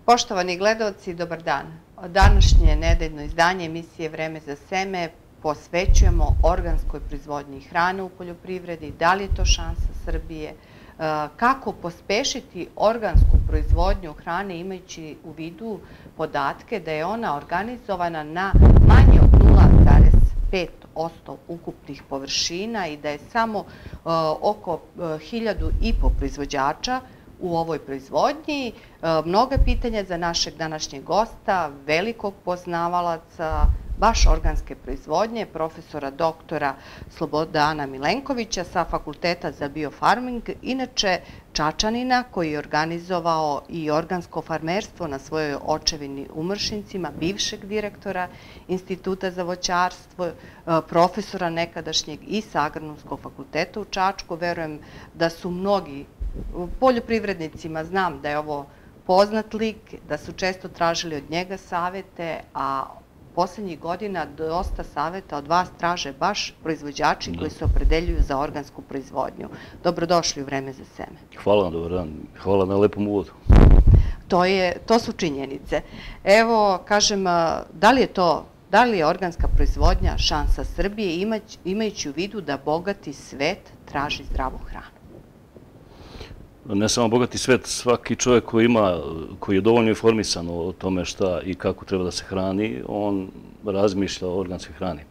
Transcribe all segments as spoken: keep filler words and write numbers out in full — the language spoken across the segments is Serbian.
Poštovani gledaoci, dobar dan. Današnje nedeljno izdanje emisije Vreme za seme posvećujemo organskoj proizvodnji hrane u poljoprivredi. Da li je to šansa Srbije? Kako pospešiti organsku proizvodnju hrane imajući u vidu podatke da je ona organizovana na manje od nula zarez pet posto ukupnih površina i da je samo oko hiljadu i po proizvođača u ovoj proizvodnji. Mnoga pitanja za našeg današnjeg gosta, velikog poznavalaca baš organske proizvodnje, profesora doktora Slobodana Milenkovića sa Fakulteta za biofarming, inače Čačanina koji je organizovao i organsko farmerstvo na svojoj očevini u Mršincima, bivšeg direktora Instituta za voćarstvo, profesora nekadašnjeg i sa Agronomskog fakulteta u Čačku. Verujem da su mnogi poljoprivrednicima, znam da je ovo poznat lik, da su često tražili od njega savete, a poslednjih godina dosta saveta od vas traže baš proizvođači koji se opredeljuju za organsku proizvodnju. Dobrodošli u Vreme za seme. Hvala vam, dobar dan. Hvala na lepom uvodu. To su činjenice. Evo, kažem, da li je to, da li je organska proizvodnja šansa Srbije imajući u vidu da bogati svet traži zdravu hranu? Ne samo bogati svet, svaki čovjek koji ima, koji je dovoljno informisan o tome šta i kako treba da se hrani, on razmišlja o organskoj hrani.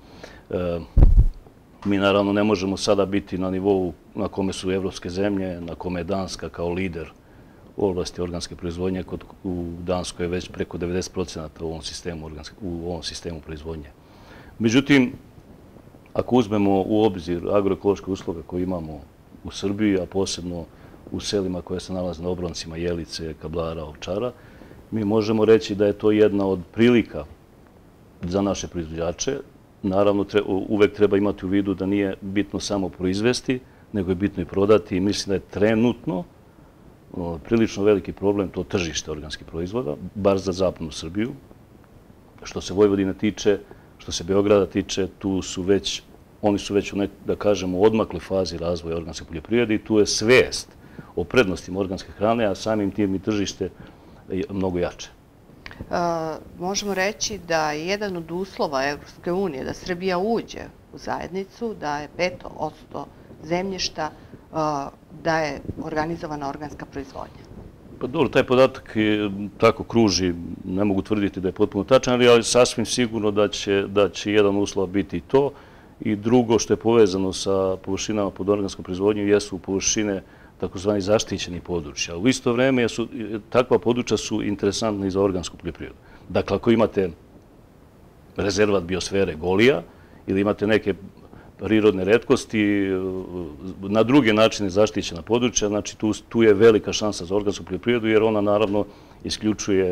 Mi naravno ne možemo sada biti na nivou na kome su evropske zemlje, na kome je Danska kao lider u oblasti organske proizvodnje. U Danskoj je već preko devedeset posto u ovom sistemu proizvodnje. Međutim, ako uzmemo u obzir agroekološke usluge koje imamo u Srbiji, a posebno u selima koje se nalaze na obroncima Jelice, Kablara, Ovčara, mi možemo reći da je to jedna od prilika za naše proizvođače. Naravno, uvek treba imati u vidu da nije bitno samo proizvesti, nego je bitno i prodati i mislim da je trenutno prilično veliki problem to tržište organskih proizvoda, bar za zapadnu Srbiju. Što se Vojvodine tiče, što se Beograda tiče, tu su već, oni su već u, da kažemo, odmakloj fazi razvoja organske poljoprivrede i tu je svest o prednostima organske hrane, a samim tim i tržište je mnogo jače. Možemo reći da je jedan od uslova Evropske unije da Srbija uđe u zajednicu, da je pet posto zemljišta da je organizovana organska proizvodnja. Pa dobro, taj podatak tako kruži, ne mogu tvrditi da je potpuno tačan, ali sasvim sigurno da će jedan uslov biti to. I drugo što je povezano sa površinama pod organskom proizvodnjom jesu površine takozvani zaštićeni područja. U isto vreme takva područja su interesantna i za organsku poljoprivredu. Dakle, ako imate rezervat biosfere Golija ili imate neke prirodne retkosti, na druge načine zaštićena područja, znači tu je velika šansa za organsku poljoprivredu jer ona naravno isključuje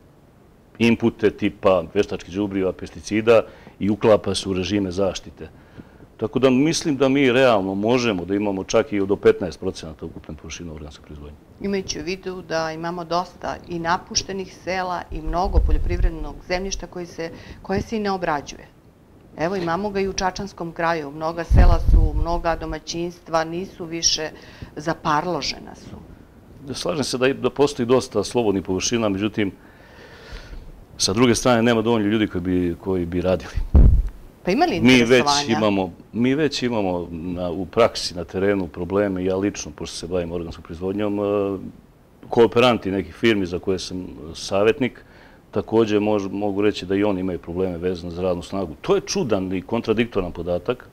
inpute tipa veštačkih đubriva, pesticida i uklapa se u režime zaštite. Tako da mislim da mi realno možemo da imamo čak i do petnaest posto ukupne površine organske proizvodnje. Imajući u vidu da imamo dosta i napuštenih sela i mnogo poljoprivrednog zemljišta koje se i ne obrađuje. Evo imamo ga i u Čačanskom kraju. Mnoga sela su, mnoga domaćinstva nisu više zaparložena su. Slažem se da postoji dosta slobodnih površina, međutim, sa druge strane nema dovoljno ljudi koji bi radili. Pa ima li interesovanja? Mi već imamo u praksi, na terenu probleme, ja lično, pošto se bavim organskom proizvodnjom, kooperanti nekih firmi za koje sam savjetnik, također mogu reći da i oni imaju probleme vezane za radnu snagu. To je čudan i kontradiktoran podatak.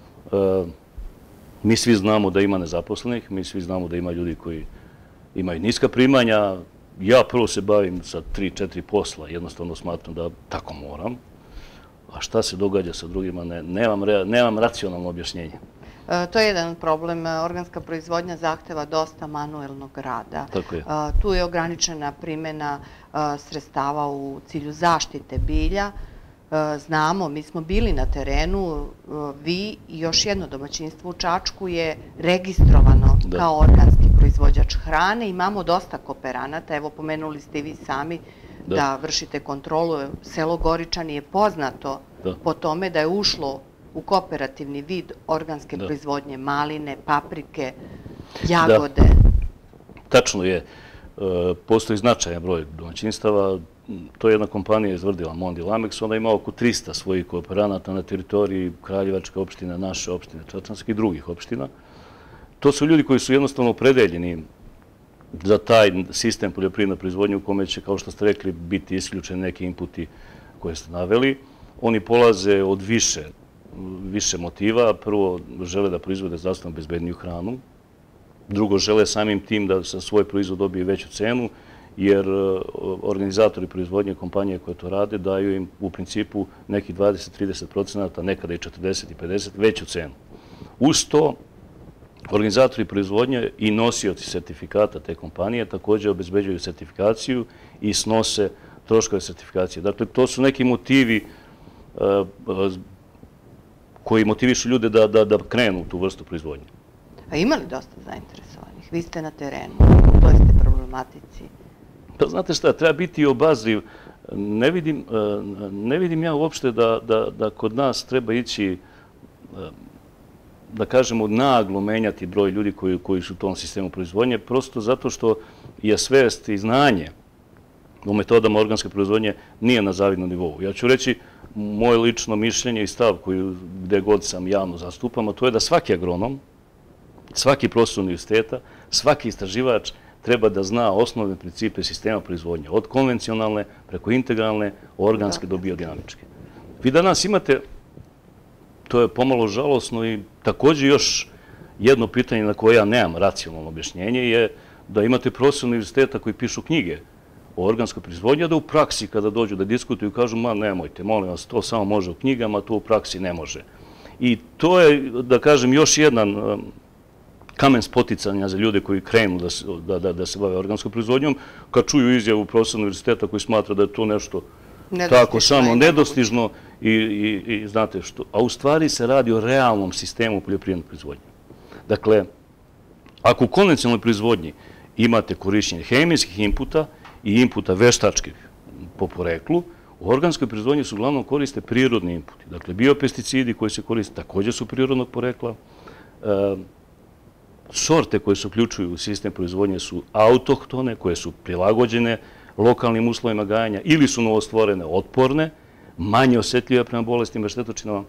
Mi svi znamo da ima nezaposlenih, mi svi znamo da ima ljudi koji imaju niska primanja. Ja prvo se bavim sa tri četiri posla, jednostavno smatram da tako moram. A šta se događa sa drugima, nemam racionalno objašnjenje. To je jedan problem. Organska proizvodnja zahteva dosta manuelnog rada. Tako je. Tu je ograničena primjena sredstava u cilju zaštite bilja. Znamo, mi smo bili na terenu, vi i još jedno domaćinstvo u Čačku je registrovano kao organski proizvođač hrane. Imamo dosta kooperanata, evo pomenuli ste i vi sami da vršite kontrolu. Selo Goričani je poznato po tome da je ušlo u kooperativni vid organske proizvodnje maline, paprike, jagode. Tačno je. postoji značajan broj domaćinstava. To je jedna kompanija izvrdila Mondi Lamex, ona ima oko trista svojih kooperanata na teritoriji Kraljevačke opštine, naše opštine, Čačanske i drugih opština. To su ljudi koji su jednostavno opredeljeni za taj sistem poljoprivredne proizvodnje u kome će, kao što ste rekli, biti isključeni neki inputi koje ste naveli. Oni polaze od više, više motiva. Prvo, žele da proizvode zdravstveno bezbedniju hranu. Drugo, žele samim tim da sa svoj proizvod dobije veću cenu, jer organizatori proizvodnje, kompanije koje to rade, daju im u principu nekih dvadeset do trideset procenata, nekada i četrdeset do pedeset veću cenu. Uz to, organizatori proizvodnje i nosioci sertifikata te kompanije također obezbeđuju sertifikaciju i snose troškove sertifikacije. Dakle, to su neki motivi koji motivišu ljude da krenu u tu vrstu proizvodnje. A ima li dosta zainteresovanih? Vi ste na terenu, u toj ste problematici. Pa znate šta, treba biti obazriv. Ne vidim ja uopšte da kod nas treba ići, da kažemo, naglo menjati broj ljudi koji su u tom sistemu proizvodnje, prosto zato što je svest i znanje u metodama organske proizvodnje nije na zavidnom nivou. Ja ću reći moje lično mišljenje i stav gde god sam javno zastupam, a to je da svaki agronom, svaki profesor univerziteta, svaki istraživač treba da zna osnovne principe sistema proizvodnje, od konvencionalne preko integralne, organske do biodinamičke. Vi danas imate, to je pomalo žalosno i također još jedno pitanje na koje ja nemam racionalno objašnjenje je da imate profesor univerziteta koji pišu knjige o organskoj proizvodnji, a da u praksi kada dođu da diskutuju kažu ma nemojte, molim vas, to samo može u knjigama, to u praksi ne može. I to je, da kažem, još jedan kamen spoticanja za ljude koji krenu da se bave organskom proizvodnjom, kad čuju izjavu profesora univerziteta koji smatra da je to nešto tako samo nedostižno i znate što. A u stvari se radi o realnom sistemu poljoprivredne proizvodnje. Dakle, ako u konvencionalnoj proizvodnji imate korišćenje hemijskih inputa i inputa veštačkih po poreklu, u organskoj proizvodnji su uglavnom koriste prirodni inputi. Dakle, biopesticidi koji se koriste također su prirodnog porekla. Sorte koje se uključuju u sistem proizvodnje su autohtone, koje su prilagođene lokalnim uslovima gajanja ili su novostvorene, otporne, manje osjetljive prema bolestima, štetočinama.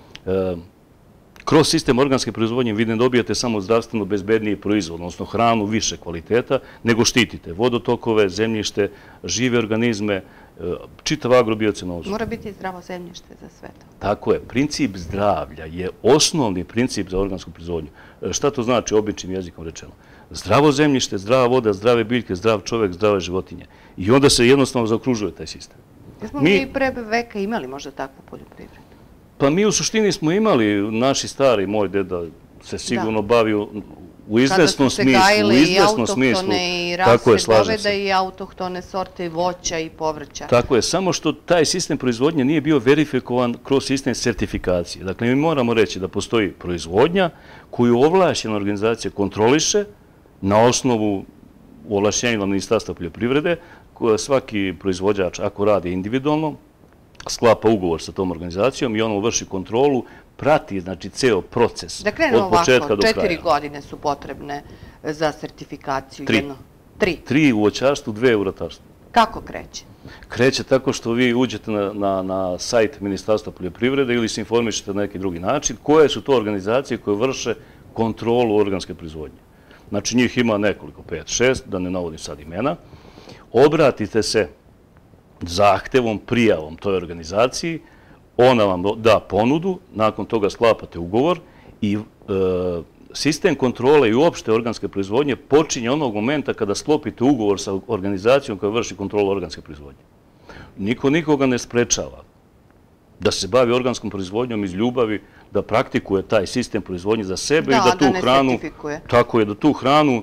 Kroz sistem organske proizvodnje vi ne dobijate samo zdravstveno bezbedniji proizvod, odnosno hranu više kvaliteta, nego štitite vodotokove, zemljište, žive organizme, čitav agrobiocenozu. Mora biti zdravo zemljište za sve to. Tako je. Princip zdravlja je osnovni princip za organsku proizvodnju. Šta to znači običnim jezikom rečeno? Zdravo zemljište, zdrava voda, zdrave biljke, zdrav čovjek, zdrave životinje. I onda se jednostavno zaokružuje taj sistem. Jesmo mi pre veka imali možda takvu poljoprivredu? Pa mi u suštini smo imali, naši stari, moj deda se sigurno bavio u izvesnom smislu. Kada su se gajile i autohtone i rase goveda i autohtone sorte i voća i povrća. Tako je, samo što taj sistem proizvodnje nije bio verifikovan kroz sistem sertifikacije. Dakle, mi moramo reći da postoji proizvodnja koju ovlašćena organizacija kontroliše na osnovu ovlašćenja Ministarstva poljoprivrede, koja svaki proizvođač, ako radi individualno, sklapa ugovor sa tom organizacijom i ono vrši kontrolu, prati, znači, ceo proces od početka do kraja. Četiri godine su potrebne za sertifikaciju. Tri. Tri. Tri u voćarstvu, dve u ratarstvu. Kako kreće? Kreće tako što vi uđete na sajt Ministarstva poljoprivrede ili se informišete na neki drugi način koje su to organizacije koje vrše kontrolu organske proizvodnje. Znači, njih ima nekoliko, pet, šest, da ne navodim sad imena. Obratite se zahtevom, prijavom toj organizaciji, ona vam da ponudu, nakon toga sklapate ugovor i sistem kontrole i uopšte organske proizvodnje počinje onog momenta kada sklopite ugovor sa organizacijom koja vrši kontrolu organske proizvodnje. Niko nikoga ne sprečava da se bavi organskom proizvodnjom iz ljubavi, da praktikuje taj sistem proizvodnje za sebe i da tu hranu, tako je, da tu hranu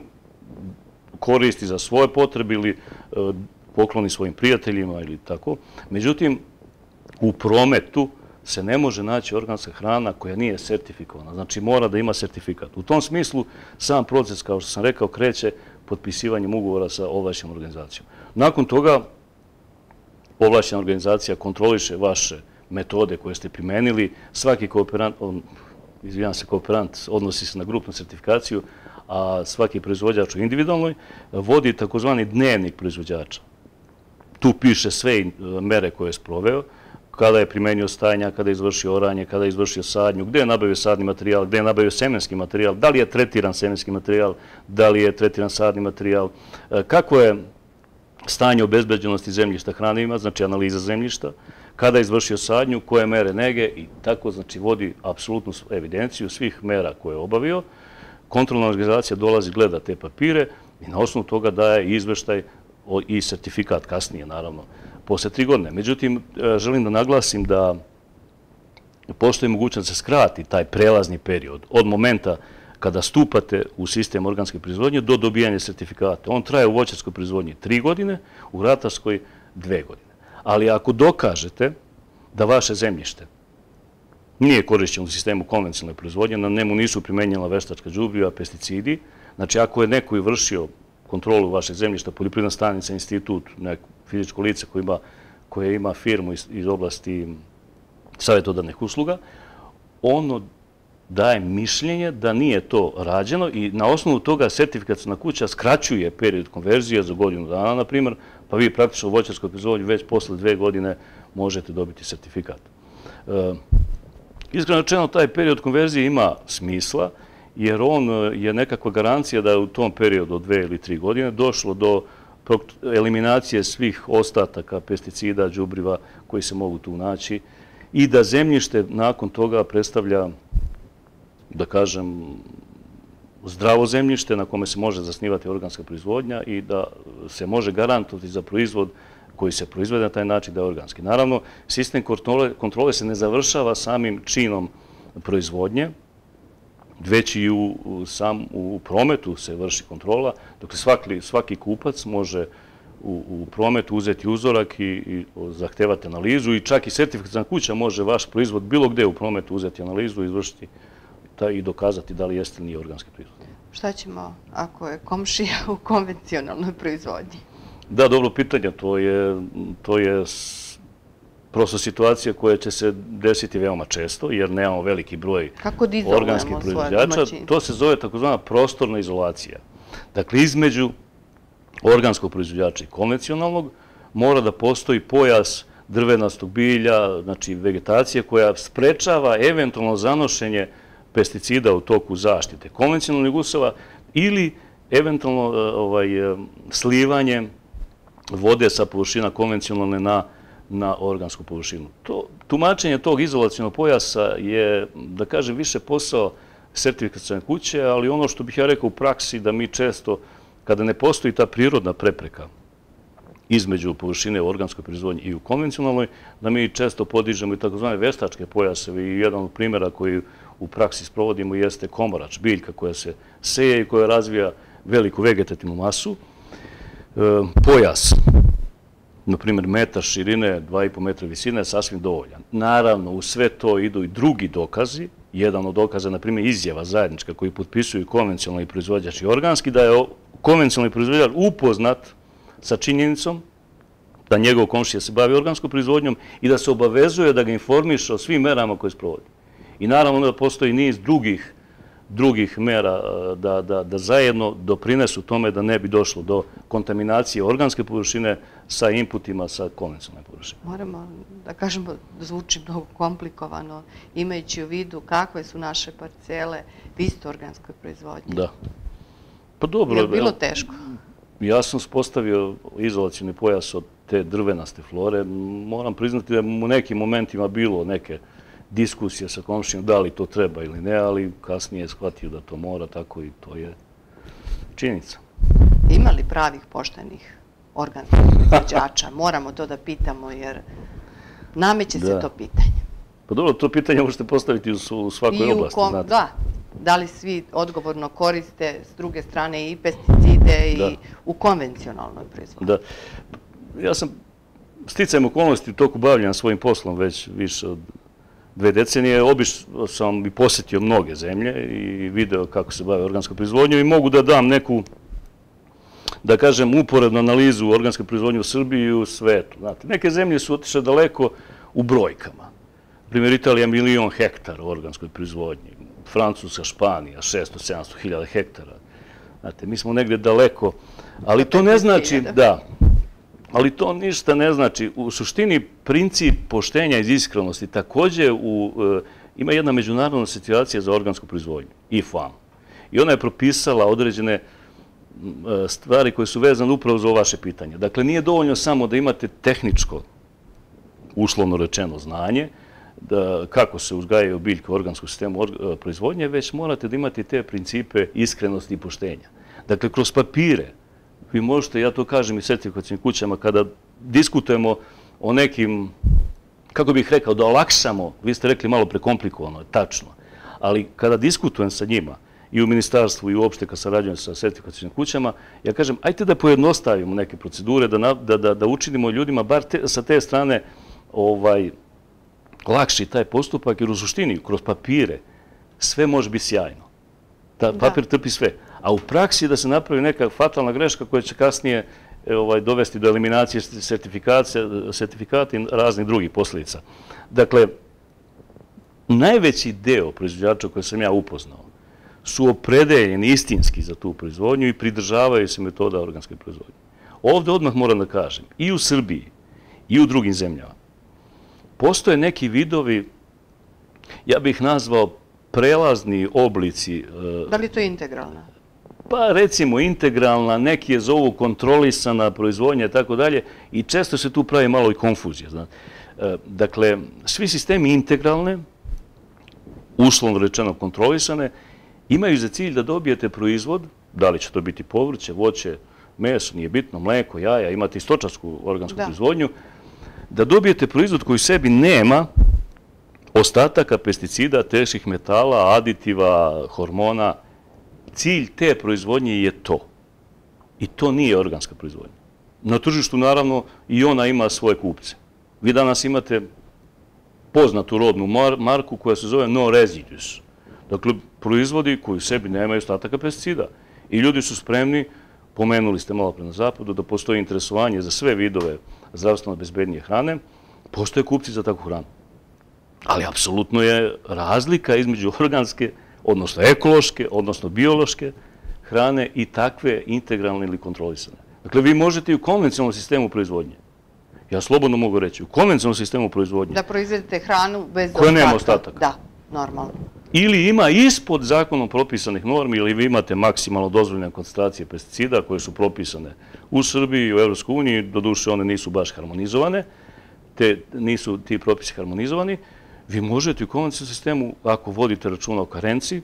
koristi za svoje potrebe ili pokloni svojim prijateljima ili tako. Međutim, u prometu se ne može naći organska hrana koja nije sertifikovana. Znači, mora da ima sertifikat. U tom smislu, sam proces, kao što sam rekao, kreće potpisivanjem ugovora sa ovlašćenom organizacijom. Nakon toga, ovlašćena organizacija kontroliše vaše metode koje ste primenili. Svaki kooperant, izvijam se, kooperant odnosi se na grupnu sertifikaciju, a svaki proizvođač u individualnoj vodi takozvani dnevnik proizvođača. Tu piše sve mere koje je sproveo, kada je primenio stajanja, kada je izvršio oranje, kada je izvršio sadnju, gde je nabavio sadni materijal, gde je nabavio semenski materijal, da li je tretiran semenski materijal, da li je tretiran sadni materijal, kako je stanje obezbeđenosti zemljišta hranivima, znači analiza zemljišta, kada je izvršio sadnju, koje mere nege i tako, znači vodi apsolutnu evidenciju svih mera koje je obavio. Kontrolna organizacija dolazi, gleda te papire i na osnovu toga daje izveštaj i sertifikat kasnije, naravno, posle tri godine. Međutim, želim da naglasim da postoji mogućnost da se skrati taj prelazni period od momenta kada stupate u sistem organske proizvodnje do dobijanja sertifikata. On traje u voćarskoj proizvodnji tri godine, u ratarskoj dve godine. Ali ako dokažete da vaše zemljište nije korišćeno u sistemu konvencionalne proizvodnje, na njemu nisu primenjena veštačka đubriva, pesticidi, znači ako je neko i vršio kontrolu vašeg zemljišta, poljoprivredna stanica, institut, neko fizičko lice koje ima firmu iz oblasti savjetodavnih usluga, ono daje mišljenje da nije to rađeno i na osnovu toga sertifikaciona kuća skraćuje period konverzije za godinu dana, na primjer, pa vi praktično u voćarskoj proizvodnji već posle dve godine možete dobiti sertifikat. Iskreno rečeno, taj period konverzije ima smisla, jer on je nekakva garancija da je u tom periodu od dve ili tri godine došlo do eliminacije svih ostataka pesticida, đubriva koji se mogu tu naći i da zemljište nakon toga predstavlja, da kažem, zdravo zemljište na kome se može zasnivati organska proizvodnja i da se može garantovati za proizvod koji se proizvede na taj način da je organski. Naravno, sistem kontrole se ne završava samim činom proizvodnje, već i u prometu se vrši kontrola. Dakle, svaki kupac može u prometu uzeti uzorak i zahtevati analizu i čak i sertifikaciona kuća može vaš proizvod bilo gde u prometu uzeti analizu, izvršiti i dokazati da li jeste ili nije organski proizvod. Šta ćemo ako je komšija u konvencionalnoj proizvodnji? Da, dobro pitanje. To je prosto situacija koja će se desiti veoma često, jer nemamo veliki broj organskih proizvođača. To se zove takozvana prostorna izolacija. Dakle, između organskog proizvođača i konvencionalnog mora da postoji pojas drvenastog bilja, znači vegetacije koja sprečava eventualno zanošenje pesticida u toku zaštite konvencionalnih useva ili eventualno slivanje vode sa površina konvencionalne na na organsku površinu. Tumačenje tog izolacionog pojasa je, da kažem, više posao sertifikacione kuće, ali ono što bih ja rekao u praksi da mi često, kada ne postoji ta prirodna prepreka između površine u organskoj proizvodnji i u konvencionalnoj, da mi često podižemo i takozvane veštačke pojaseve i jedan od primjera koji u praksi sprovodimo jeste komorač, biljka koja se seje i koja razvija veliku vegetativnu masu. Pojas, na primjer, metar širine, dva i po metra visine je sasvim dovoljan. Naravno, u sve to idu i drugi dokazi. Jedan od dokaza, na primjer, izjava zajednička koju potpisuju konvencionalni proizvođač i organski, da je konvencionalni proizvođač upoznat sa činjenicom da njegov komšija se bavi organskom proizvodnjom i da se obavezuje da ga informiše o svim merama koje sprovodi. I naravno da postoji niz drugih drugih mera da zajedno doprinesu tome da ne bi došlo do kontaminacije organske površine sa inputima sa konvencionalne površine. Moramo da kažemo da zvuči mnogo komplikovano, imajući u vidu kakve su naše parcele u isto organskoj proizvodnji. Da. Pa dobro. Je bilo teško? Ja sam spostavio izolacioni pojas od te drvenaste flore. Moram priznati da je u nekim momentima bilo neke diskusija sa komšijom da li to treba ili ne, ali kasnije je shvatio da to mora, tako i to je činjenica. Ima li pravih poštenih organskih proizvođača? Moramo to da pitamo jer nameće se to pitanje. Pa dobro, to pitanje možete postaviti u svakoj oblasti. Da, da li svi odgovorno koriste s druge strane i pesticide i u konvencionalnoj proizvodnji? Da. Ja sam sticajem okolnosti u toku bavljanja svojim poslom već više od dve decenije. Obično sam i posjetio mnoge zemlje i video kako se bave organskom proizvodnjom i mogu da dam neku, da kažem, uporednu analizu organske proizvodnje u Srbiji i u svetu. Neke zemlje su otišle daleko u brojkama. Primjer, Italija milion hektara u organskoj proizvodnji, Francuska, Španija, šesto do sedamsto hiljada hektara. Znate, mi smo negdje daleko, ali to ne znači, da, ali to ništa ne znači. U suštini princip poštenja i iskrenosti također u, ima jedna međunarodna situacija za organsku proizvodnju, I F A M. I ona je propisala određene stvari koje su vezane upravo za vaše pitanje. Dakle, nije dovoljno samo da imate tehničko, uslovno rečeno, znanje, da kako se uzgajaju biljke u organskom sistemu proizvodnje, već morate da imate te principe iskrenosti i poštenja. Dakle, kroz papire, vi možete, ja to kažem i sertifikacijnim kućama, kada diskutujemo o nekim, kako bih rekao, da olakšamo, vi ste rekli malo prekomplikovano, tačno, ali kada diskutujem sa njima, i u ministarstvu i uopšte kad sarađujem sa sertifikacijnim kućama, ja kažem, ajte da pojednostavimo neke procedure, da učinimo ljudima, bar sa te strane, lakši taj postupak, jer u suštini, kroz papire, sve može biti sjajno. Papir trpi sve. A u praksi da se napravi neka fatalna greška koja će kasnije dovesti do eliminacije sertifikata i raznih drugih posljedica. Dakle, najveći deo proizvođača koje sam ja upoznao su opredeljeni istinski za tu proizvodnju i pridržavaju se metoda organske proizvodnje. Ovdje odmah moram da kažem, i u Srbiji, i u drugim zemljama, postoje neki vidovi, ja bih nazvao prelazni oblici. Da li to je integralna? Pa recimo integralna, neki je zovu kontrolisana proizvodnja i tako dalje i često se tu pravi malo i konfuzija. Dakle, svi sistemi integralne, uslovno rečeno kontrolisane, imaju za cilj da dobijete proizvod, da li će to biti povrće, voće, meso, nije bitno, mleko, jaja, imate i stočarsku organsku proizvodnju, da dobijete proizvod koji u sebi nema ostataka pesticida, teških metala, aditiva, hormona. Cilj te proizvodnje je to. I to nije organska proizvodnja. Na tržištu, naravno, i ona ima svoje kupce. Vi danas imate poznatu rodnu marku koja se zove No Residues. Dakle, proizvodi koji u sebi nemaju ostataka pesticida. I ljudi su spremni, pomenuli ste malo pre na zapadu, da postoji interesovanje za sve vidove zdravstveno bezbednije hrane, postoje kupci za takvu hranu. Ali apsolutno je razlika između organske, odnosno ekološke, odnosno biološke hrane i takve integralne ili kontrolisane. Dakle, vi možete i u konvencionalnom sistemu proizvodnje, ja slobodno mogu reći, u konvencionalnom sistemu proizvodnje, da proizvedete hranu bez koja nema ostataka. Da, normalno. Ili ima ispod zakonom propisanih normi, ili vi imate maksimalno dozvoljene koncentracije pesticida koje su propisane u Srbiji i u Evropskoj uniji, doduše one nisu baš harmonizovane, te nisu ti propisi harmonizovani, vi možete u konvencionalnom sistemu, ako vodite računa o karenciji,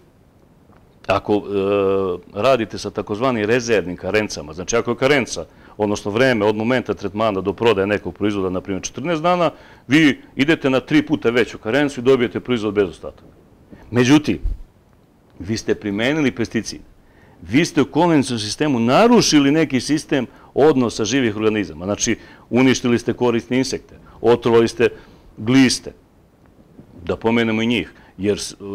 ako radite sa takozvanim rezervnim karencama, znači ako je karenca, odnosno vreme od momenta tretmana do prodaje nekog proizvoda, na primjer četrnaest dana, vi idete na tri puta veću karenciju i dobijete proizvod bez ostataka. Međutim, vi ste primenili pesticide, vi ste u konvencionalnom sistemu narušili neki sistem odnosa živih organizama, znači uništili ste korisne insekte, otrovali ste gliste, da pomenemo i njih, jer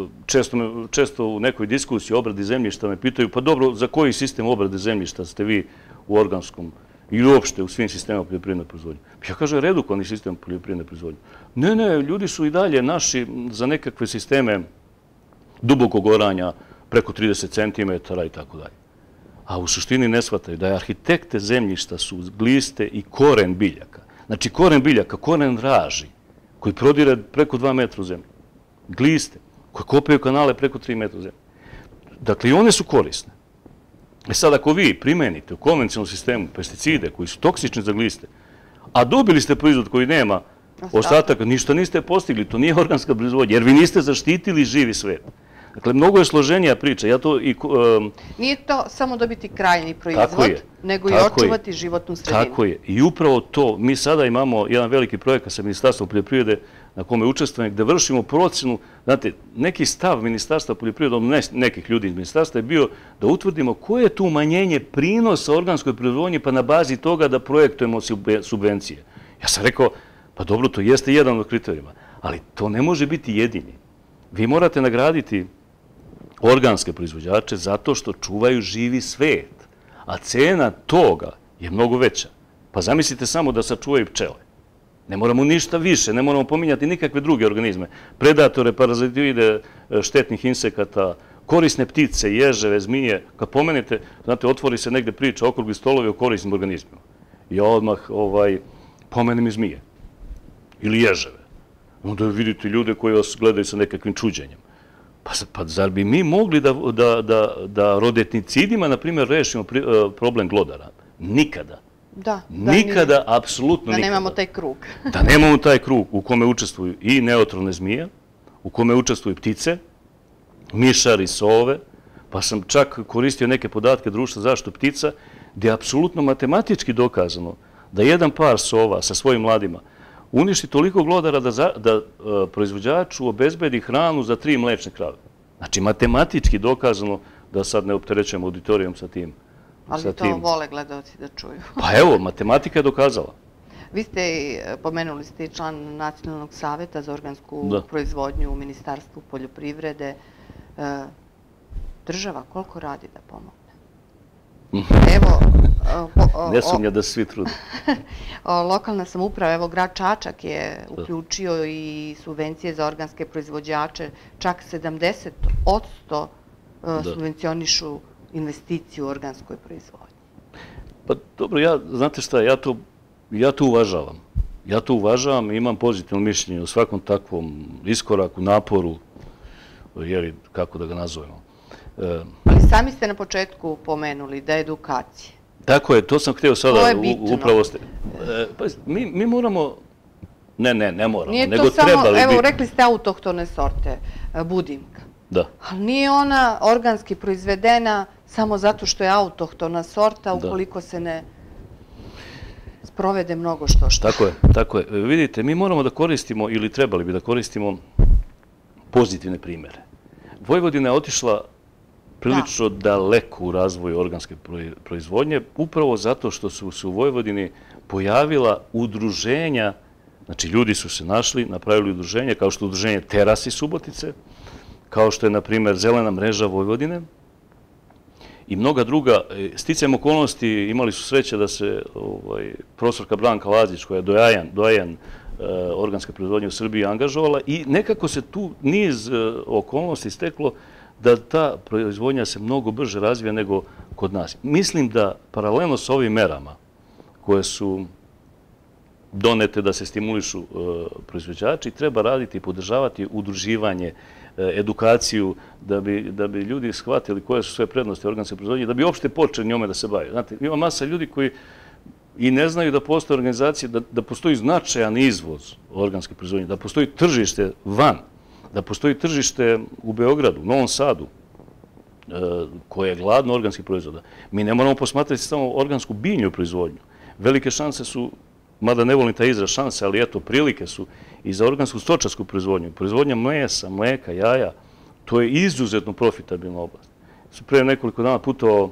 često u nekoj diskusiji o obradi zemljišta me pitaju, pa dobro, za koji sistem obrade zemljišta ste vi u organskom ili uopšte u svim sistemima poljoprivredne proizvodnje? Ja kažem, redukovani sistem poljoprivredne proizvodnje. Ne, ne, ljudi su i dalje naši za nekakve sisteme dubokog oranja preko trideset centimetara i tako dalje. A u suštini ne shvataju da je arhitekte zemljišta su gliste i koren biljaka. Znači, koren biljaka, koren raži, koji prodire preko dva metra u zemlji. Gliste, koje kopaju kanale preko tri metra u zemlji. Dakle, i one su korisne. E sad, ako vi primenite u konvencionalnom sistemu pesticide koji su toksični za gliste, a dobili ste proizvod koji nema ostataka, ništa niste postigli, to nije organska proizvodnja, jer vi niste zaštitili živi svet. Dakle, mnogo je složenija priča. Nije to samo dobiti krajnji proizvod, nego i očuvati životnu sredinu. Tako je. I upravo to, mi sada imamo jedan veliki projekat sa Ministarstvom poljoprivrede na kome učestvujem, gde vršimo procenu, znate, neki stav Ministarstva poljoprivrede, nekih ljudi iz Ministarstva je bio da utvrdimo koje je tu umanjenje prinosa organskoj proizvodnji, pa na bazi toga da projektujemo subvencije. Ja sam rekao, pa dobro, to jeste jedan od kriterijuma, ali to ne može biti jedini. Vi morate nagraditi organske proizvođače zato što čuvaju živi svet, a cena toga je mnogo veća. Pa zamislite samo da sačuvaju pčele. Ne moramo ništa više, ne moramo pominjati nikakve druge organizme. Predatore, parazitoide, štetnih insekata, korisne ptice, ježeve, zmije. Kad pomenete, znate, otvori se negde priča, okrugli stolovi o korisnim organizmima. Ja odmah pomenem i zmije. Ili ježeve. Onda vidite ljude koji vas gledaju sa nekakvim čuđenjem. Pa zar bi mi mogli da rodetnicidima, na primjer, rešimo problem glodara? Nikada. Da. Nikada, apsolutno nikada. Da nemamo taj krug. Da nemamo taj krug u kome učestvuju i neotrovne zmije, u kome učestvuju ptice, mišari, sove, pa sam čak koristio neke podatke Društva za zaštitu ptica, gdje je apsolutno matematički dokazano da jedan par sova sa svojim mladima uništi toliko glodara da proizvođaču obezbedi hranu za tri mlečne krave. Znači, matematički dokazano, da sad ne opterećujemo auditorijom sa tim. Ali to vole gledalci da čuju. Pa evo, matematika je dokazala. Vi ste, pomenuli ste i član Nacionalnog saveta za organsku proizvodnju u Ministarstvu poljoprivrede. Država koliko radi da pomogne? Ne sumnja da se svi trude. Lokalna samouprava, evo grad Čačak je uključio i subvencije za organske proizvođače, čak sedamdeset posto subvencionišu investiciju u organskoj proizvodnji. Pa dobro, znate šta, ja to uvažavam. Ja to uvažavam i imam pozitivno mišljenje o svakom takvom iskoraku, naporu, jer kako da ga nazovemo. Ali sami ste na početku pomenuli da je edukacija. Tako je, to sam htio sada upravo ste. Mi moramo, ne, ne, ne moramo, nego trebali bi. Evo, rekli ste autohtone sorte, budimka. Da. Ali nije ona organski proizvedena samo zato što je autohtona sorta, ukoliko se ne sprovede mnogo što što. Tako je, tako je. Vidite, mi moramo da koristimo, ili trebali bi da koristimo pozitivne primere. Vojvodina je otišla prilično daleko u razvoju organske proizvodnje, upravo zato što su se u Vojvodini pojavila udruženja, znači ljudi su se našli, napravili udruženje, kao što je udruženje Terasi Subotice, kao što je, na primjer, Zelena mreža Vojvodine i mnoga druga. Sticajem okolnosti imali su sreće da se profesorka Branka Lazić, koja je doajen organske proizvodnje u Srbiji, angažovala i nekako se tu niz okolnosti steklo da ta proizvodnja se mnogo brže razvija nego kod nas. Mislim da paralelno s ovim merama koje su donete da se stimulišu proizvođači, treba raditi i podržavati udruživanje, edukaciju, da bi ljudi shvatili koje su sve prednosti organske proizvodnje, da bi uopšte počeli njome da se bavaju. Znate, ima masa ljudi koji i ne znaju da postoje organizacije, da postoji značajan izvoz organske proizvodnje, da postoji tržište van, da postoji tržište u Beogradu, u Novom Sadu, koje je gladno organskih proizvoda. Mi ne moramo posmatrati samo organsku biljnu proizvodnju. Velike šanse su, mada ne volim taj izraz šanse, ali eto, prilike su i za organsku stočarsku proizvodnju. Proizvodnja mesa, mleka, jaja, to je izuzetno profitabilna oblast. Pre nekoliko dana putovao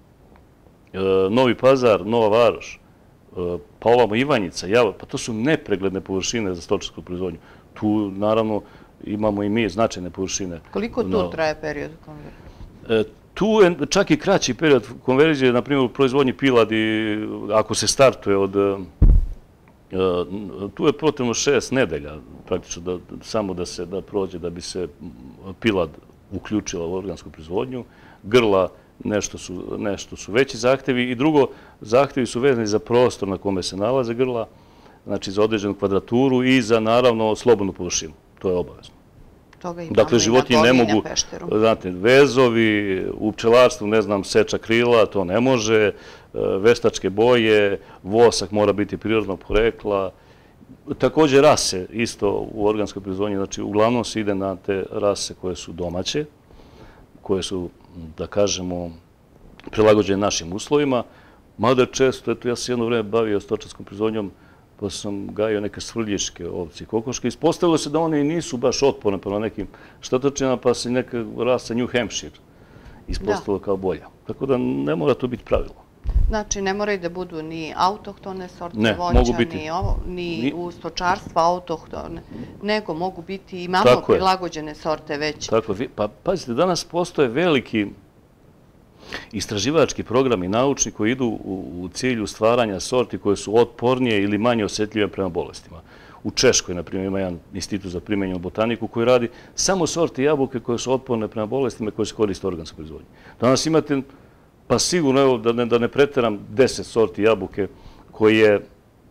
Novi Pazar, Nova Varoš, pa ovamo Ivanjica, Javor, pa to su nepregledne površine za stočarsku proizvodnju. Tu, naravno, imamo i mi značajne površine. Koliko tu traje period konverzije? Tu je čak i kraći period konverzije, na primjer u proizvodnji piladi, ako se startuje od... Tu je potrebno šest nedelja, praktično, samo da se prođe da bi se pilad uključila u organsku proizvodnju. Grla, nešto su veći zahtevi i drugo, zahtevi su vezani za prostor na kome se nalaze grla, znači za određenu kvadraturu i za, naravno, slobodnu površinu. To je obavezno. Dakle, životinje ne mogu, znate, vezovi, u pčelarstvu, ne znam, seča krila, to ne može, veštačke boje, vosak mora biti prirodnog porekla. Također rase, isto u organskoj proizvodnji, znači uglavnom se ide na te rase koje su domaće, koje su, da kažemo, prilagođene našim uslovima, mada često, eto, ja se jedno vreme bavio stočarskom proizvodnjom, pa sam gajio neke svrljiške ovce i kokoške. Ispostavilo se da one nisu baš otporne prema nekim štetočinama, pa se neka rasa New Hampshire ispostavilo kao bolja. Tako da ne mora to biti pravilo. Znači, ne moraju da budu ni autohtone sorte voća, ni u stočarstva autohtone, nego mogu biti i malo prilagođene sorte već. Tako je. Pa pazite, danas postoje veliki istraživački programi naučni koji idu u cilju stvaranja sorti koje su otpornije ili manje osjetljive prema bolestima. U Češkoj, na primjer, ima jedan institut za primenjenu botaniku koji radi samo sorte jabuke koje su otporne prema bolestima koje se koriste u organskoj proizvodnji. Danas imate, pa sigurno, evo, da ne, da ne preteram, deset sorti jabuke koje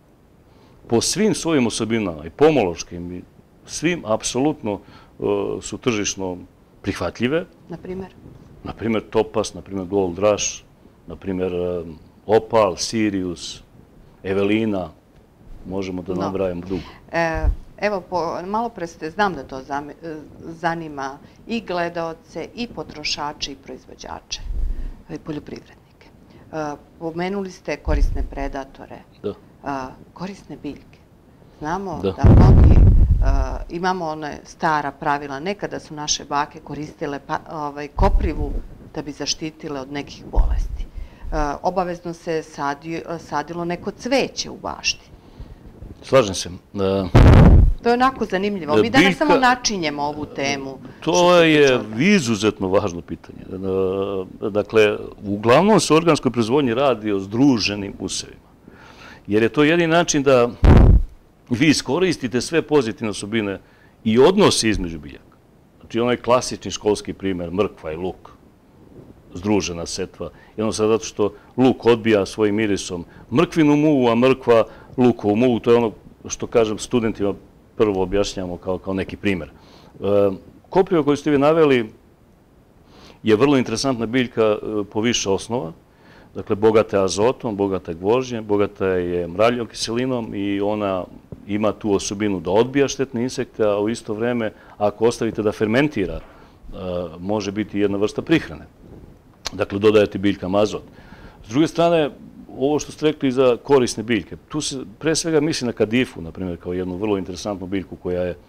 po svim svojim osobinama, i pomološkim, i svim, apsolutno su tržišno prihvatljive. Na primjer? Na primjer Topas, na primjer Gold Rush, na primjer Opal, Sirius, Evelina, možemo da nabrajamo dugo. Evo, malo pre ste, znam da to zanima i gledaoce, i potrošače, i proizvođače, i poljoprivrednike. Pomenuli ste korisne predatore, korisne biljke. Znamo da mnogi imamo one stara pravila. Nekada su naše bake koristile koprivu da bi zaštitile od nekih bolesti. Obavezno se sadilo neko cveće u bašti. Slažem se. To je onako zanimljivo. Mi danas samo načinjemo ovu temu. To je izuzetno važno pitanje. Dakle, uglavnom se u organskoj proizvodnji radi o združenim usevima. Jer je to jedini način da vi iskoristite sve pozitivne osobine i odnose između biljaka. Znači, onaj klasični školski primjer, mrkva i luk, združena setva. Jednostavno zato što luk odbija svojim mirisom mrkvinu muvu, a mrkva lukovu muvu. To je ono što, kažem, studentima prvo objašnjamo kao neki primjer. Kopriva koju ste vi naveli je vrlo interesantna biljka po više osnova. Dakle, bogata je azotom, bogata je gvožđem, bogata je mraljom kiselinom i ona ima tu osobinu da odbija štetne insekte, a u isto vreme, ako ostavite da fermentira, može biti jedna vrsta prihrane. Dakle, dodajete biljkama azot. S druge strane, ovo što ste rekli za korisne biljke, tu se pre svega misli na kadifu, na primjer, kao jednu vrlo interesantnu biljku koja je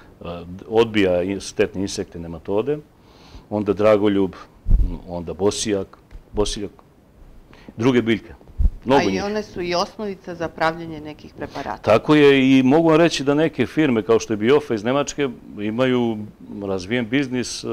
odbija štetne insekte, nematode, onda dragoljub, onda bosijak, bosiljak, druge biljke. A i one su i osnovica za pravljenje nekih preparata. Tako je i mogu vam reći da neke firme kao što je Biofa iz Nemačke imaju razvijen biznis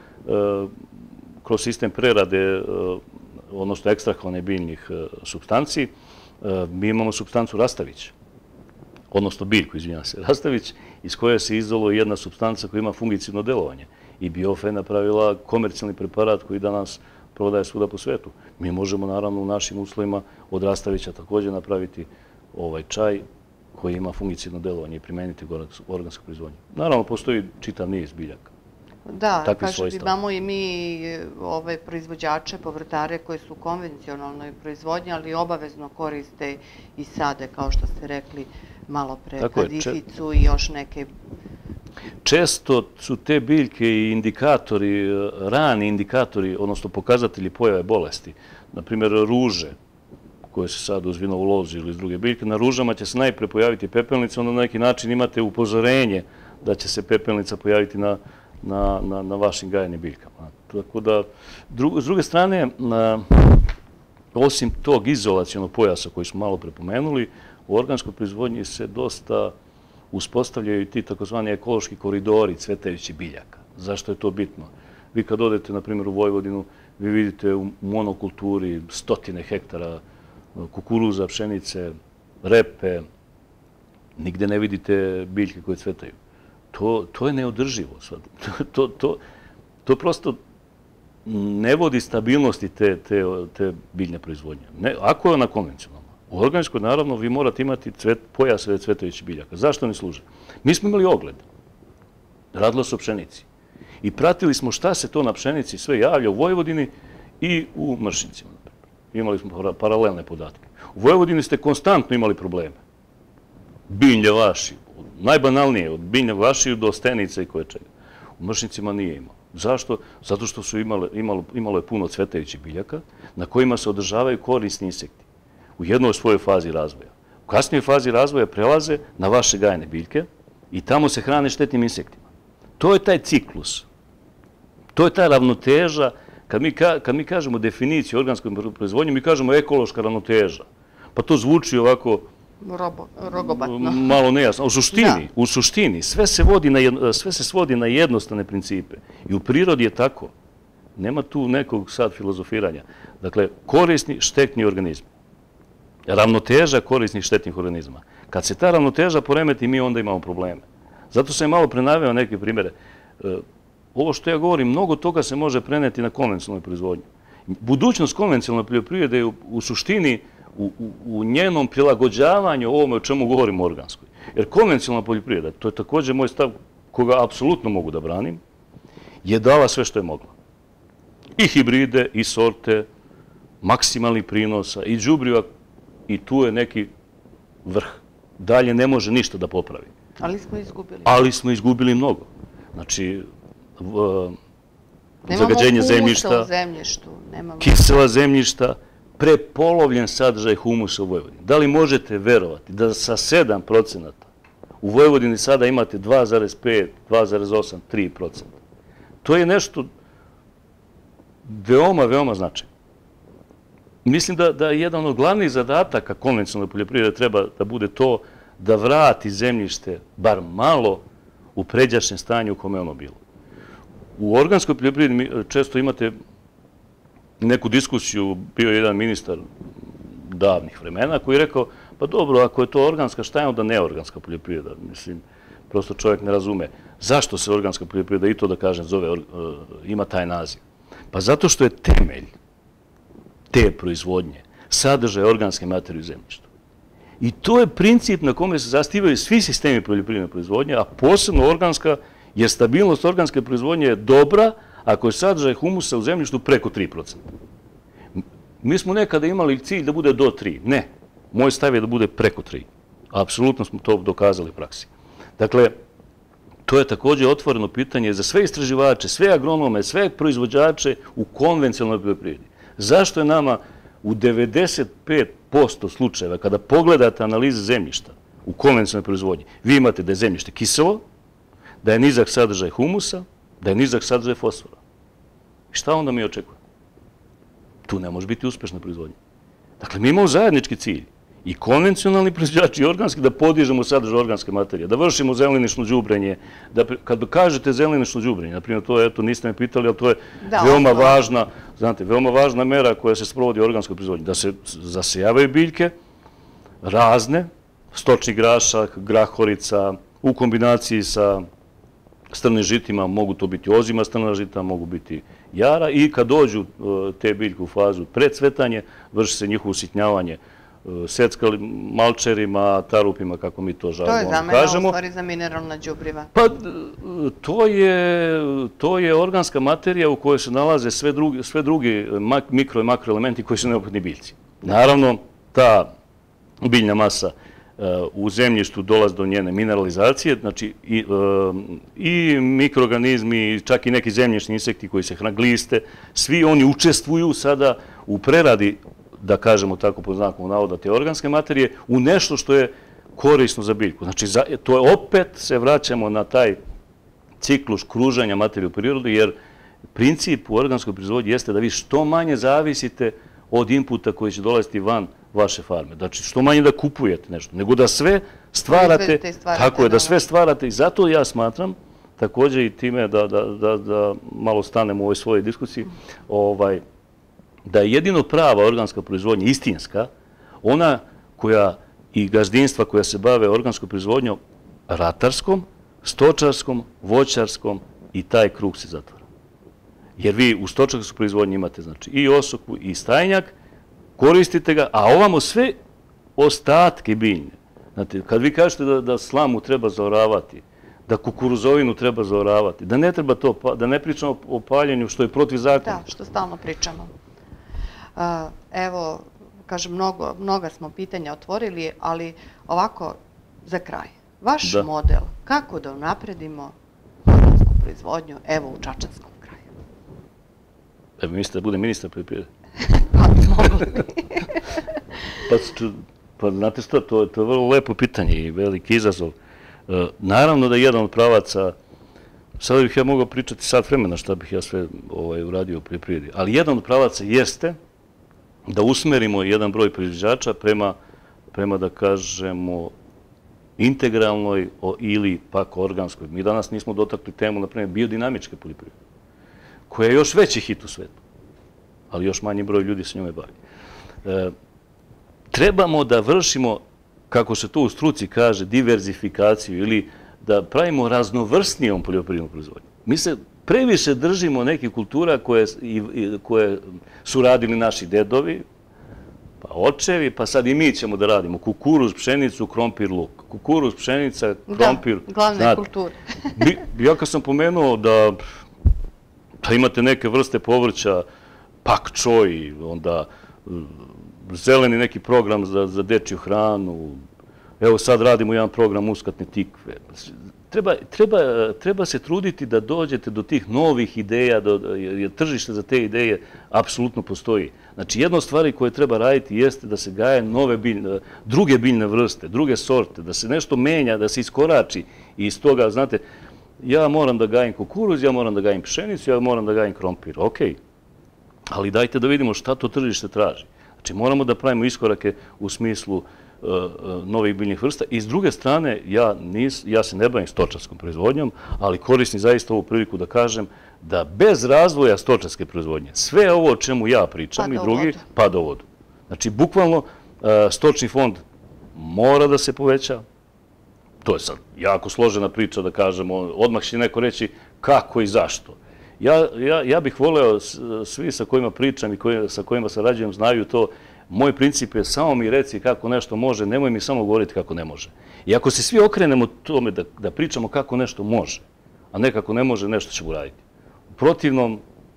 kroz sistem prerade, odnosno ekstrahovane biljnih supstanci. Mi imamo supstancu rastavić, odnosno biljku, izvinjam se, rastavić, iz koje se izoluje jedna supstanca koja ima fungicidno delovanje. I Biofa je napravila komercijalni preparat koji danas prodaje svuda po svetu. Mi možemo, naravno, u našim uslovima od rastavića također napraviti ovaj čaj koji ima fungicidno delovanje i primeniti u organskoj proizvodnji. Naravno, postoji čitav niz biljaka. Da, kažem, imamo i mi proizvođače, povrtare koji su u konvencionalnoj proizvodnji, ali obavezno koriste i sade, kao što ste rekli malo pre, kadificu i još neke. Često su te biljke i indikatori, rani indikatori, odnosno pokazatelji pojave bolesti. Naprimjer, ruže koje se sad uz vinovu lozu ili iz druge biljke, na ružama će se najpre pojaviti pepelnica, onda na neki način imate upozorenje da će se pepelnica pojaviti na na vašim gajenim biljkama. Tako da, s druge strane, osim tog izolacijonog pojasa koji smo malo prepomenuli, u organskoj proizvodnji se dosta uspostavljaju i ti takozvani ekološki koridori cvetajućih biljaka. Zašto je to bitno? Vi kad odete, na primjer, u Vojvodinu, vi vidite u monokulturi stotine hektara kukuruza, pšenice, repe, nigde ne vidite biljke koje cvetaju. To je neodrživo. To prosto ne vodi stabilnosti te biljne proizvodnje. Ako je ona konvencionalna. U organskoj, naravno, vi morate imati pojaseve cvetajućih biljaka. Zašto ne služe? Mi smo imali ogled. Radilo se o pšenici. I pratili smo šta se to na pšenici sve javlja u Vojvodini i u Mršincima. Imali smo paralelne podatke. U Vojvodini ste konstantno imali probleme. Biljni ljevaši, najbanalnije, od biljne vlašiju do stenica i koje čega. U Mršincima nije imalo. Zašto? Zato što su imalo je puno cvetajućih biljaka na kojima se održavaju korisni insekti u jednoj svojoj fazi razvoja. U kasnijoj fazi razvoja prelaze na vaše gajene biljke i tamo se hrane štetnim insektima. To je taj ciklus. To je ta ravnoteža. Kad mi kažemo definiciju organskoj proizvodnji, mi kažemo ekološka ravnoteža. Pa to zvuči ovako rogobatno. Malo nejasno. U suštini, sve se svodi na jednostavne principe. I u prirodi je tako. Nema tu nekog sad filozofiranja. Dakle, korisni štetni organizmi. ravnoteža korisnih štetnih organizama. Kad se ta ravnoteža poremeti, mi onda imamo probleme. Zato sam malo prenaveo neke primjere. Ovo što ja govorim, mnogo toga se može preneti na konvencionalnu proizvodnju. Budućnost konvencionalne poljoprivrede je u suštini u njenom prilagođavanju ovome o čemu govorimo o organskoj. Jer konvencionalna poljoprivreda, to je također moj stav koga apsolutno mogu da branim, je dala sve što je mogla. I hibride, i sorte, maksimalnih prinosa, i đubriva, i tu je neki vrh. Dalje ne može ništa da popravi. Ali smo izgubili. Ali smo izgubili mnogo. Znači, zagađenje zemljišta, kisela zemljišta, prepolovljen sadržaj humusa u Vojvodini. Da li možete verovati da sa sedam procenata u Vojvodini sada imate dva zarez pet, dva zarez osam, tri procenta? To je nešto veoma, veoma značajno. Mislim da je jedan od glavnih zadataka konvencionalne poljoprivrede treba da bude to da vrati zemljište bar malo u pređašnje stanje u kome je ono bilo. U organskoj poljoprivredi često imate neku diskusiju, bio je jedan ministar davnih vremena koji je rekao, pa dobro, ako je to organska, šta je onda neorganska poljoprivreda? Mislim, prosto čovjek ne razume. Zašto se organska poljoprivreda, i to da kažem, zove, ima taj naziv? Pa zato što je temelj te proizvodnje sadržaj organske materije u zemljištu. I to je princip na kome se zasnivaju svi sistemi poljoprivredne proizvodnje, a posebno organska, jer stabilnost organske proizvodnje je dobra ako je sadržaj humusa u zemljištu preko tri procenta. Mi smo nekada imali cilj da bude do tri. Ne. Moj stav je da bude preko tri. Apsolutno smo to dokazali u praksi. Dakle, to je također otvoreno pitanje za sve istraživače, sve agronome, sve proizvođače u konvencionalnoj poljoprivredi. Zašto je nama u devedeset pet posto slučajeva, kada pogledate analize zemljišta u konvencionalnoj proizvodnji, vi imate da je zemljište kiselo, da je nizak sadržaj humusa, da je nizak sadržaj fosfora. I šta onda mi očekujemo? Tu ne može biti uspešna proizvodnja. Dakle, mi imamo zajednički cilj, i konvencionalni proizvođači i organski, da podižemo sadržaj organske materije, da vršimo zelenično đubrenje. Kad kažete zelenično đubrenje, naprimjer, to je, eto, niste me pitali, ali to je veoma važna, znate, veoma važna mera koja se sprovodi u organskoj proizvodnji. Da se zasejavaju biljke, razne, stočni grašak, grahorica, u kombinaciji sa strnim žitima, mogu to biti ozima strna žita, mogu biti jara, i kad dođu te biljke u fazu predcvetanje, vrši se njihovo usitnjavanje seckali malčerima, tarupima, kako mi to žalimo kažemo. To je za mene, u stvari, za mineralna đubriva. Pa, to je organska materija u kojoj se nalaze sve drugi mikro i makroelementi koji su neophodni biljci. Naravno, ta biljna masa u zemljištu dolazi do njene mineralizacije, znači i mikroorganizmi, čak i neki zemljišni insekti koji se gliste, svi oni učestvuju sada u preradi, da kažemo tako pod znakom navoda, te organske materije, u nešto što je korisno za biljku. Znači, to je opet se vraćamo na taj ciklus kruženja materije u prirodi, jer princip u organskoj proizvodnji jeste da vi što manje zavisite od inputa koji će dolaziti van vaše farme. Znači, što manje da kupujete nešto, nego da sve stvarate, tako je, da sve stvarate, i zato ja smatram, također i time da malo stanem u ovoj svojoj diskusiji, ovaj, da je jedino prava organska proizvodnja istinska, ona koja i gazdinstva koja se bave organskom proizvodnjom ratarskom, stočarskom, voćarskom, i taj krug se zatvara. Jer vi u stočarskoj proizvodnji imate i osoku i stajnjak, koristite ga, a ovamo sve ostatke biljne. Znate, kad vi kažete da slamu treba zaoravati, da kukuruzovinu treba zaoravati, da ne treba to, da ne pričamo o paljenju što je protiv zakona. Da, što stalno pričamo. Evo, kažem, mnoga smo pitanja otvorili, ali ovako, za kraj, vaš model, kako da unapredimo organsku proizvodnju, evo, u Čačanskom kraju? Evo, mislite da bude ministar poljoprivrede? Pa, mogli bi. Pa, znate što, to je vrlo lepo pitanje i veliki izazov. Naravno da je jedan od pravaca, sada bih ja mogao pričati sat vremena šta bih ja sve uradio u poljoprivredi, ali jedan od pravaca jeste da usmerimo jedan broj proizvođača prema, da kažemo, integralnoj ili pak organskoj. Mi danas nismo dotakli temu, na primjer, biodinamičke poljoprivrede, koja je još veći hit u svetu, ali još manji broj ljudi se njome bavi. trebamo da vršimo, kako se to u struci kaže, diverzifikaciju ili da pravimo raznovrsnijom poljoprivrednom proizvodnju. Mi se previše držimo nekih kultura koje su radili naši dedovi, pa očevi, pa sad i mi ćemo da radimo kukuruz, pšenicu, krompir, luk. Kukuruz, pšenica, krompir. Da, glavne kulture. Ja kad sam pomenuo da imate neke vrste povrća, pak čoj, onda zeleni neki program za dečju hranu, evo sad radimo jedan program muskatne tikve. Treba se truditi da dođete do tih novih ideja, jer tržište za te ideje apsolutno postoji. Znači, jedna od stvari koje treba raditi jeste da se gaje nove druge biljne vrste, druge sorte, da se nešto menja, da se iskorači i iz toga, znate, ja moram da gajim kukuruz, ja moram da gajim pšenicu, ja moram da gajim krompir. Okej, ali dajte da vidimo šta to tržište traži. Znači, moramo da pravimo iskorake u smislu novih biljnih vrsta. I s druge strane, ja se ne bavim stočarskom proizvodnjom, ali koristim zaista ovu priliku da kažem da bez razvoja stočarske proizvodnje, sve ovo o čemu ja pričam i drugi, pada u vodu. Znači, bukvalno, stočni fond mora da se poveća. To je sad jako složena priča da kažemo, odmah će neko reći kako i zašto. Ja bih voleo, svi sa kojima pričam i sa kojima sarađujem znaju to, moj princip je samo mi reci kako nešto može, nemoj mi samo govoriti kako ne može. I ako se svi okrenemo tome da pričamo kako nešto može, a ne kako ne može, nešto ćemo uraditi. U protivnom,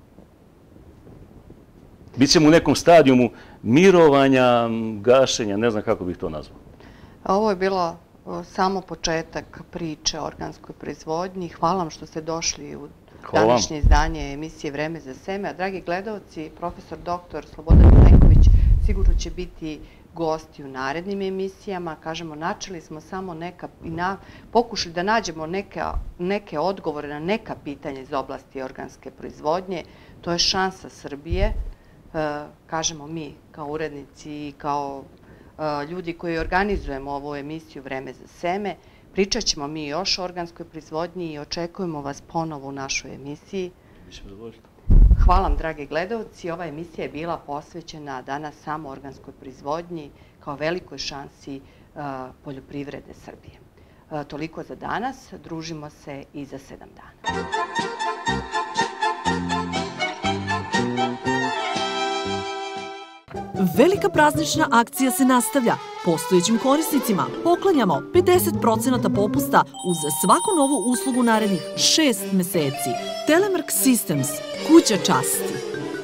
bit ćemo u nekom stadijumu mirovanja, gašenja, ne znam kako bih to nazvao. Ovo je bilo samo početak priče o organskoj proizvodnji. Hvala vam što ste došli u današnje izdanje emisije Vreme za seme. A dragi gledalci, profesor doktor Slobodan Milenković sigurno će biti gosti u narednim emisijama. Kažemo, načeli smo samo neka i pokušali da nađemo neke odgovore na neka pitanja iz oblasti organske proizvodnje. To je šansa Srbije. Kažemo mi kao urednici i kao ljudi koji organizujemo ovu emisiju Vreme za seme. Pričat ćemo mi još o organskoj proizvodnji i očekujemo vas ponovo u našoj emisiji. Hvala vam, dragi gledalci. Ova emisija je bila posvećena danas samo organskoj proizvodnji kao velikoj šansi poljoprivrede Srbije. Toliko za danas. Družimo se i za sedam dana. Velika praznična akcija se nastavlja. Postojećim korisnicima poklanjamo pedeset procenata popusta uz svaku novu uslugu narednih šest meseci. Telemark Systems, kuća časti.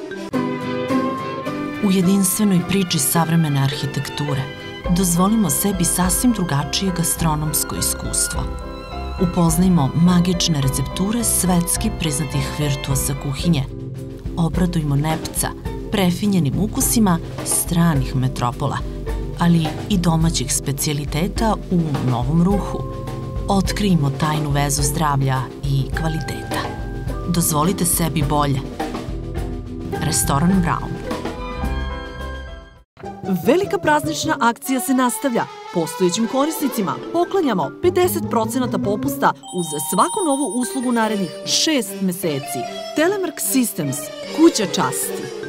U jedinstvenoj priči savremene arhitekture dozvolimo sebi sasvim drugačije gastronomsko iskustvo. Upoznajmo magične recepture svetski priznatih virtuosa kuhinje. Obradujmo nepca prefinjenim ukusima stranih metropola, ali i domaćih specijaliteta u novom ruhu. Otkrijmo tajnu vezu zdravlja i kvaliteta. Dozvolite sebi bolje. Restoran Brown. Velika praznična akcija se nastavlja. Postojećim korisnicima poklanjamo pedeset procenata popusta uz svaku novu uslugu narednih šest meseci. Telemark Systems, kuća časti.